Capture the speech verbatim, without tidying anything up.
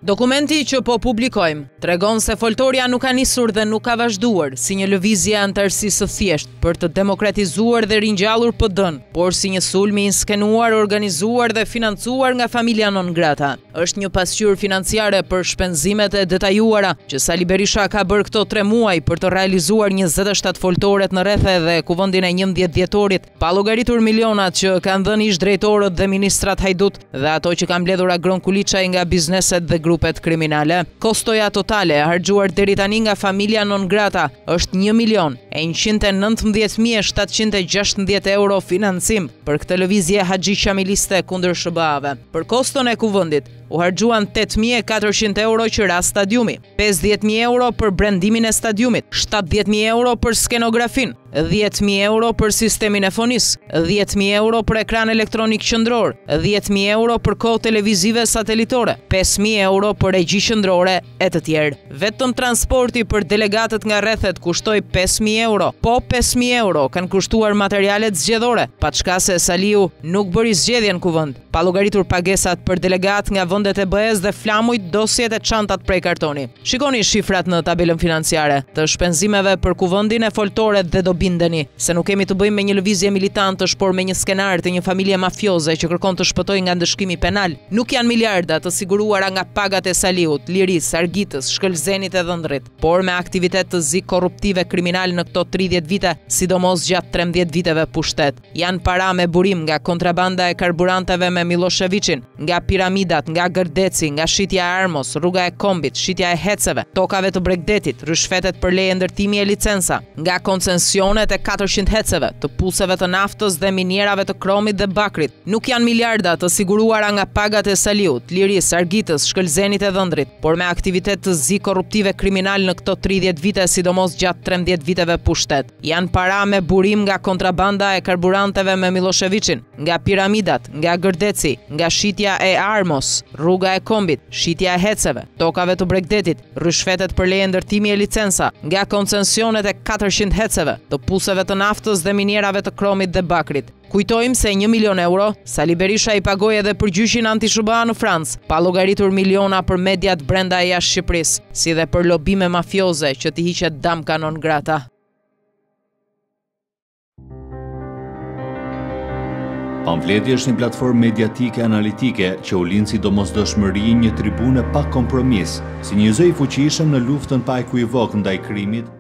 Dokumenti që po publikojmë tregon se foltorja nuk ka nisur dhe nuk ka vazhduar si një lëvizje antarësisë së thjeshtë për të demokratizuar dhe ringjallur P D-n, por si një sulm i inskenuar, organizuar dhe financuar nga familja non grata. Është një pasqyrë financiare për shpenzimet e detajuara që Sali Berisha ka bërë këto tre muaj për të realizuar njëzet e shtatë foltoret në rrethe dhe kuvendin e njëmbëdhjetë dhjetorit, pa llogaritur milionat që kanë dhënë ish drejtorët dhe ministrat hajdut dhe ato që kanë mbledhur Agron Kuliçaj nga bizneset dhe grupet kriminale. Kostoja totale e harxuar deri tani nga familja non grata është një milion e njëqind e nëntëmbëdhjetë mijë e shtatëqind e gjashtëmbëdhjetë euro financim për këtë lëvizje haxhi qamiliste kundër S B A-ve. Për koston e kuvendit u harxuan tetë mijë e katërqind euro që ra stadiumi, pesëdhjetë mijë euro për brendimin e stadiumit, shtatëdhjetë mijë euro për skenografin, dhjetë mijë euro për sistemin e fonis, dhjetë mijë euro për ekran elektronik qendror, dhjetë mijë euro për kohë televizive satelitore, pesë mijë euro për regji qendrore e të tjerë. Vetëm transporti për delegatët nga rrethet kushtoi pesë mijë euro, po pesë mijë euro kanë kushtuar materialet zgjedhore, pa çka se Saliu nuk bëri zgjedhjen kuvend, pa llogaritur pagesat për delegat nga vendet e B E-s dhe flamujt, dosjet e çantat prej kartoni. Shikoni shifrat në tabelën financiare të shpenzimeve për kuvendin e foltoret dhe do bindeni se nuk kemi të bëjmë me një lëvizje militantësh, por me një skenar të një familje mafioze që kërkon të shpëtojë nga ndëshkimi penal. Nuk janë miliarda të siguruara nga pagat e Saliut, Liris, Argitës, Shkëlzenit e Dhëndrit, por me aktivitet të zi korruptive kriminal në këto tridhjetë vite, sidomos gjatë trembëdhjetë viteve pushtet. Janë para me burim nga kontrabanda e karburanteve me Miloševićin, nga piramidat, nga Gërdeci, nga shitja e Armos, rruga e Kombit, shitja e Heceve, tokave të Bregdetit, rishfetet për leje ndërtimi e licenca, nga koncesionet e katërqind heceve, të puseve të naftës dhe minierave të kromit dhe bakrit. Nuk janë miliarda të siguruara nga pagat e Saliut, Liris, Argitës, Shkëlzenit e Dhëndrit, por me aktivitet të zi korruptive kriminal në këto tridhjetë vite, sidomos gjatë trembëdhjetë viteve pushtet. Janë para me burim nga kontrabanda e karburanteve me Miloševićin, nga piramidat, nga Gërdeci, nga shitja e Armos, rruga e Kombit, shitja e Heceve, tokave të Bregdetit, rishfetet për leje ndërtimi e licenca, nga koncesionet e katërqind heceve, të puseve të naftës dhe minierave të kromit dhe bakrit. Kujtojmë se një milion euro, Sali Berisha i pagoi edhe për gjyqin anti-S B A në Francë, pa llogaritur miliona për mediat brenda e jashtë Shqipërisë, si dhe për lobime mafioze që t'i hiqet damka non grata. Pamfleti është një platformë mediatike analitike që u lind si domosdoshmëri një tribune pa kompromis, si një zë i fuqishëm në luftën pa ekuivok ndaj krimit,